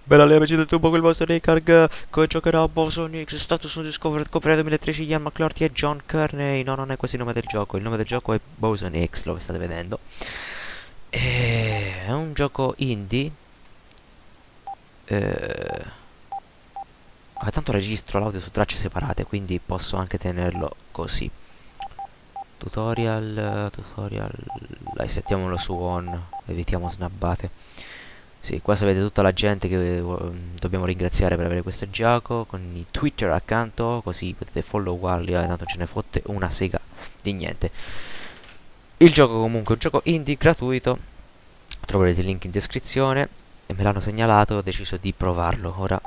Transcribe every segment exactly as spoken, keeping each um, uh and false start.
Bella lei, amici del tubo, quel vostro Ricard che giocherà a Boson X, status on Discovered, copyright duemilatredici, Ian McClarty e John Kearney. No, non è questo il nome del gioco, il nome del gioco è Boson X, lo state vedendo. E è un gioco indie. Eh... Ah, tanto registro l'audio su tracce separate, quindi posso anche tenerlo così. Tutorial, tutorial, dai, settiamolo su on, evitiamo snabbate. Sì, qua sapete tutta la gente che uh, dobbiamo ringraziare per avere questo gioco, con i Twitter accanto, così potete followarli, eh, tanto ce ne fotte una sega di niente. Il gioco comunque è un gioco indie gratuito, troverete il link in descrizione e me l'hanno segnalato e ho deciso di provarlo. Ora,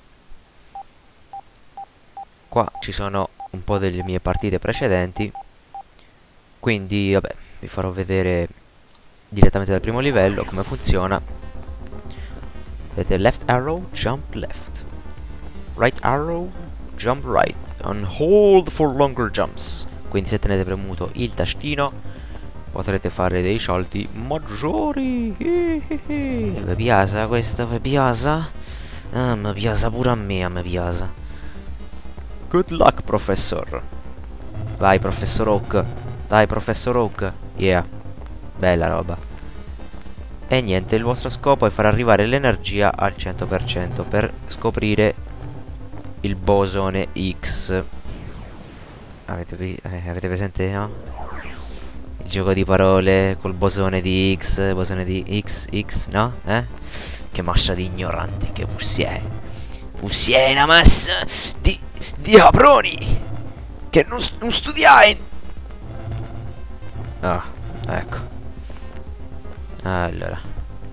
qua ci sono un po' delle mie partite precedenti, quindi vabbè, vi farò vedere direttamente dal primo livello come funziona. Vedete, left arrow, jump left, right arrow, jump right, and hold for longer jumps. Quindi se tenete premuto il tastino potrete fare dei salti maggiori. Vi piace questo? Vi piace? Ah, mi piace pure a me, mi piace. Good luck, professor. Vai, professor Oak. Dai, professor Oak. Yeah, bella roba. E niente, il vostro scopo è far arrivare l'energia al cento per cento per scoprire il bosone X. Avete, eh, avete presente, no? Il gioco di parole col bosone di X, bosone di X, X, no? Eh? Che massa di ignoranti che possiede. Possiede una massa di, di caproni che non, non studiai. Ah, ecco. Allora,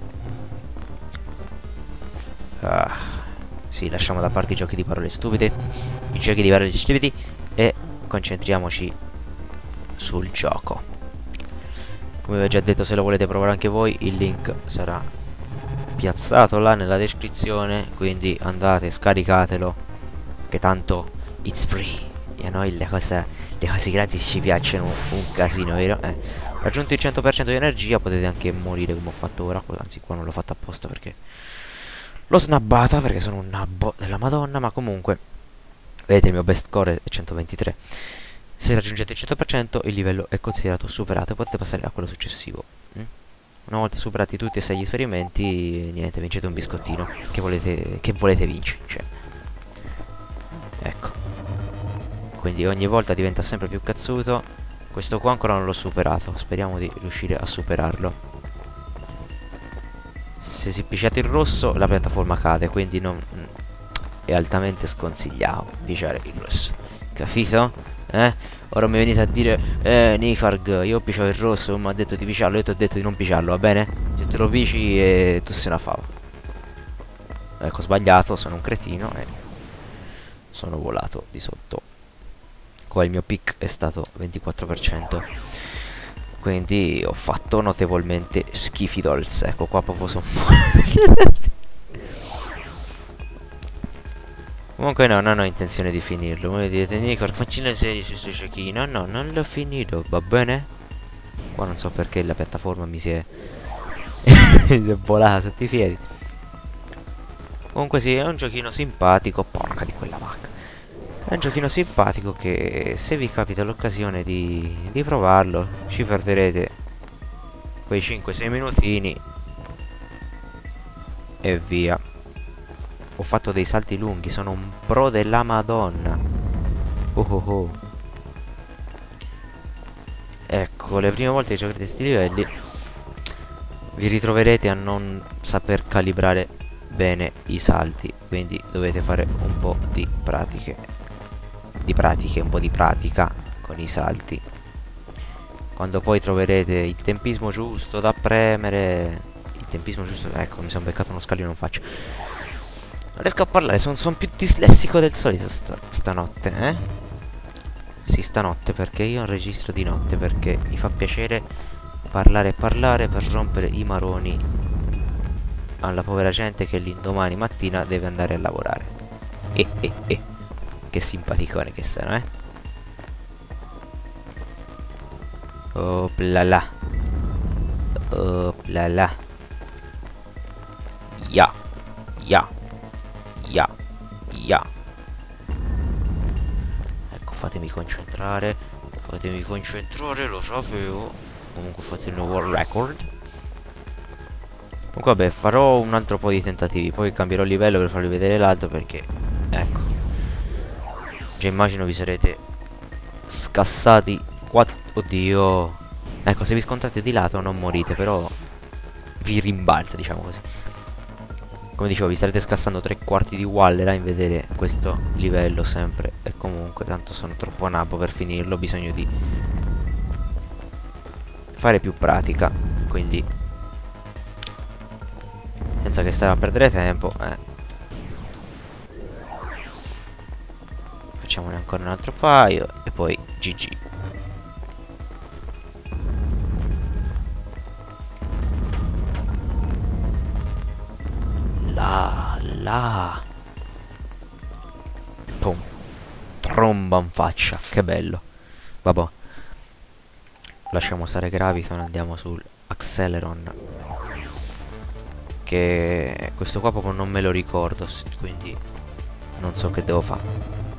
ah, sì, lasciamo da parte i giochi di parole stupide, i giochi di parole stupidi, e concentriamoci sul gioco. Come vi ho già detto, se lo volete provare anche voi, il link sarà piazzato là nella descrizione, quindi andate, scaricatelo, che tanto it's free. E a noi le cose, le cose gratis ci piacciono un casino, vero? Eh. Raggiunto il cento per cento di energia potete anche morire come ho fatto ora. Anzi, qua non l'ho fatto apposta perché l'ho snabbata, perché sono un nabbo della madonna. Ma comunque, vedete, il mio best score è centoventitré. Se raggiungete il cento per cento il livello è considerato superato e potete passare a quello successivo. mm? Una volta superati tutti e sei gli esperimenti, niente, vincete un biscottino. Che volete, che volete vincere, cioè. Ecco. Quindi ogni volta diventa sempre più cazzuto. Questo qua ancora non l'ho superato, speriamo di riuscire a superarlo. Se si picciate il rosso la piattaforma cade, quindi non è altamente sconsigliato picciare il rosso. Capito? Eh? Ora mi venite a dire, eh Nicarg, io ho picciato il rosso, mi ha detto di picciarlo, io ti ho detto di non picciarlo, va bene? Se te lo pici e tu sei una fava. Ecco, ho sbagliato, sono un cretino e sono volato di sotto. Qua il mio pick è stato ventiquattro per cento, quindi ho fatto notevolmente schifidols. Ecco qua proprio sono comunque no, non ho intenzione di finirlo. Voi dite, Nico, facci una serie su sto giochino. No, non l'ho finito, va bene? Qua non so perché la piattaforma mi si è mi si è volata sotto i piedi. Comunque sì, è un giochino simpatico. Porca di quella vacca. È un giochino simpatico che, se vi capita l'occasione di, di provarlo, ci perderete quei cinque sei minutini e via. Ho fatto dei salti lunghi, sono un pro della madonna. Oh oh oh. Ecco, le prime volte che giocherete questi livelli vi ritroverete a non saper calibrare bene i salti, quindi dovete fare un po' di pratiche. Di pratiche, un po' di pratica con i salti. Quando poi troverete il tempismo giusto da premere, il tempismo giusto, ecco, mi sono beccato uno scalino, non faccio, non riesco a parlare, sono son più dislessico del solito sta, stanotte, eh? Sì, stanotte, perché io registro di notte, perché mi fa piacere parlare e parlare per rompere i maroni alla povera gente che l'indomani mattina deve andare a lavorare. Eh eh eh. Che simpaticone che sono, eh? Oh la la. Oh la la. Ya. Ya. Ya. Ecco, fatemi concentrare. Fatemi concentrare, lo sapevo. Comunque fate il nuovo record. Comunque vabbè, farò un altro po' di tentativi. Poi cambierò livello per farvi vedere l'altro, perché ecco, già immagino vi sarete scassati. Quatt Oddio. Ecco, se vi scontrate di lato non morite, però vi rimbalza, diciamo così. Come dicevo, vi starete scassando tre quarti di Wallera in vedere questo livello sempre e comunque. Tanto sono troppo nabbo per finirlo. Ho bisogno di fare più pratica, quindi senza che stare a perdere tempo, eh. Facciamone ancora un altro paio e poi G G. La la Pum. Tromba in faccia. Che bello. Vabbè, lasciamo stare Graviton, andiamo sul Acceleron, che questo qua proprio non me lo ricordo, quindi non so che devo fare.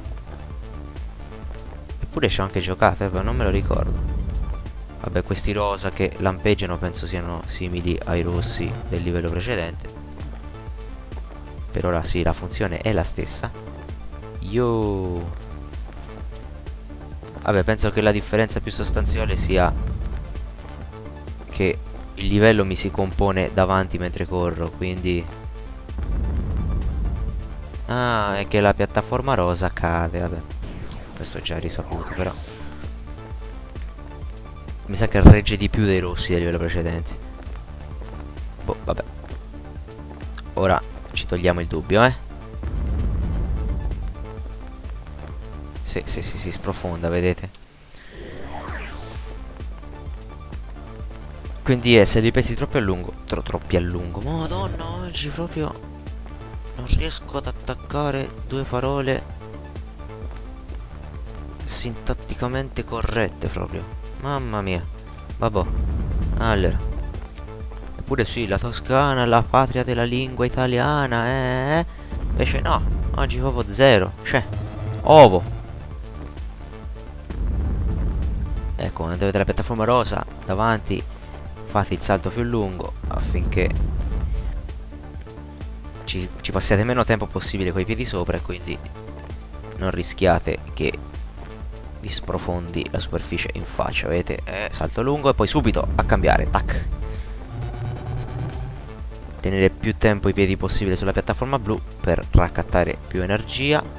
Eppure ci ho anche giocato, eh, però non me lo ricordo. Vabbè, questi rosa che lampeggiano penso siano simili ai rossi del livello precedente. Per ora sì, la funzione è la stessa. Io... Vabbè, penso che la differenza più sostanziale sia che il livello mi si compone davanti mentre corro, quindi... Ah, è che la piattaforma rosa cade, vabbè. Questo è già risaputo, però... Mi sa che regge di più dei rossi del livello precedente. Boh, vabbè. Ora ci togliamo il dubbio, eh. Sì, sì, sì, si sprofonda, vedete? Quindi eh, se li pesi troppo a lungo, tro troppi a lungo. Madonna, oggi proprio non riesco ad attaccare due parole sintatticamente corrette proprio. Mamma mia. Vabbè. Allora. Eppure sì, la Toscana, la patria della lingua italiana, eh? Invece no, oggi proprio zero. Cioè, ovo. Ecco, quando avete la piattaforma rosa davanti, fate il salto più lungo affinché ci, ci passiate meno tempo possibile coi piedi sopra e quindi non rischiate che vi sprofondi la superficie in faccia. Vedete? Eh, salto lungo e poi subito a cambiare. Tac. Tenere più tempo i piedi possibile sulla piattaforma blu per raccattare più energia.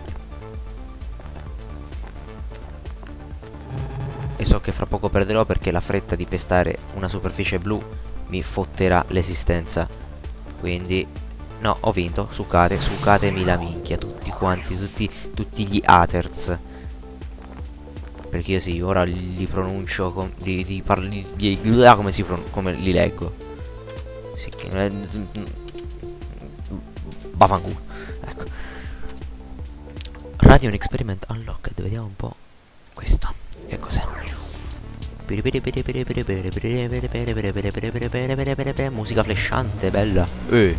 E so che fra poco perderò perché la fretta di pestare una superficie blu mi fotterà l'esistenza. Quindi no, ho vinto. Succate, succatemi la minchia tutti quanti, tutti, tutti gli haters. Perché io sì, ora li, li pronuncio com, li, li parli, li, li, come si pron come li leggo. Sì, che eh, Bafanculo. Ecco. Radio Experiment Unlocked, vediamo un po' questo. Che cos'è? Musica flashante, bella. Eh.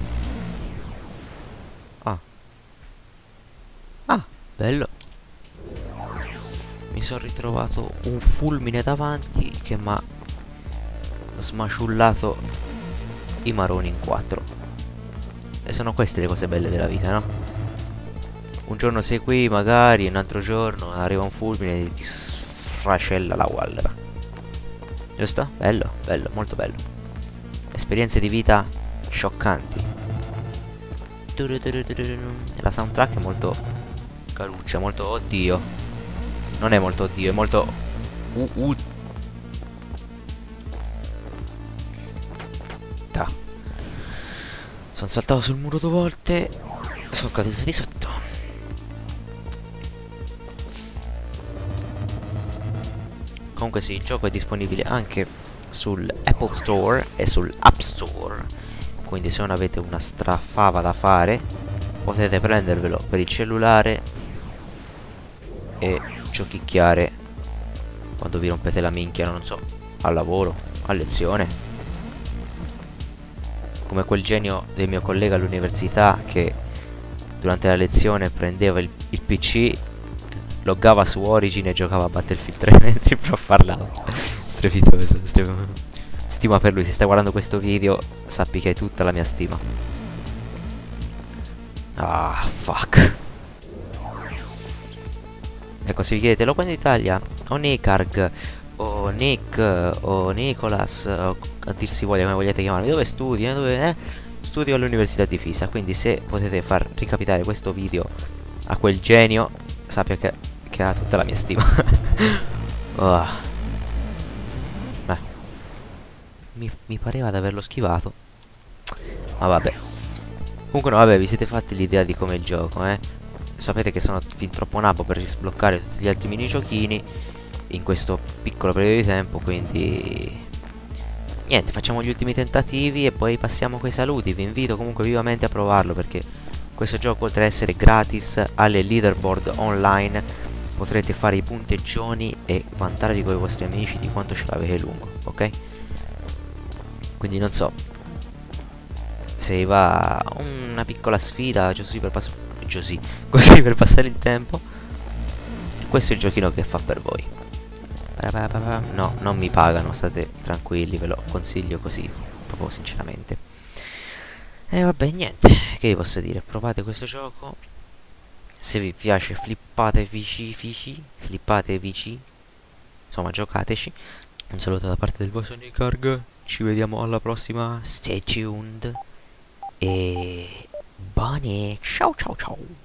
Ah. Ah, bello. Mi sono ritrovato un fulmine davanti che mi ha smaciullato i maroni in quattro. E sono queste le cose belle della vita, no? Un giorno sei qui, magari, un altro giorno arriva un fulmine e ti sfracella la Wallera. Giusto? Bello, bello, molto bello. Esperienze di vita scioccanti. La soundtrack è molto caruccia, molto oddio. Non è molto oddio, è molto uh, uh. Da. Sono saltato sul muro due volte e sono caduto di sotto. Comunque sì, il gioco è disponibile anche sul Apple Store e sul App Store. Quindi se non avete una strafava da fare, potete prendervelo per il cellulare e giochicchiare quando vi rompete la minchia, non so, al lavoro, a lezione. Come quel genio del mio collega all'università che durante la lezione prendeva il, il P C, loggava su Origin e giocava a Battlefield tre mentre il prof parlava. Strepitoso, strepitoso. Stima per lui, se stai guardando questo video sappi che hai tutta la mia stima. Ah, fuck. Ecco, se vi chiedete, lo prendo in Italia o Nicarg o Nick o Nicolas o a dir si voglia come vogliate chiamarmi, dove studi? Eh? Dove, eh? Studio all'Università di Pisa, quindi se potete far ricapitare questo video a quel genio, sappia che, che ha tutta la mia stima. Oh. Beh, mi, mi pareva di averlo schivato, ma vabbè. Comunque no, vabbè, vi siete fatti l'idea di come il gioco, eh? Sapete che sono fin troppo nabo per sbloccare tutti gli altri minigiochini in questo piccolo periodo di tempo, quindi niente, facciamo gli ultimi tentativi e poi passiamo coi saluti. Vi invito comunque vivamente a provarlo, perché questo gioco, oltre ad essere gratis, alle leaderboard online potrete fare i punteggioni e vantarvi con i vostri amici di quanto ce l'avete lungo, ok? Quindi non so, se va una piccola sfida così per, pass così, così per passare il tempo, questo è il giochino che fa per voi. No, non mi pagano, state tranquilli, ve lo consiglio così, proprio sinceramente. E vabbè, niente, che vi posso dire, provate questo gioco. Se vi piace flippate vici fici, flippate vici, insomma giocateci. Un saluto da parte del vostro Nicarg, ci vediamo alla prossima, stay tuned e buone, ciao ciao ciao.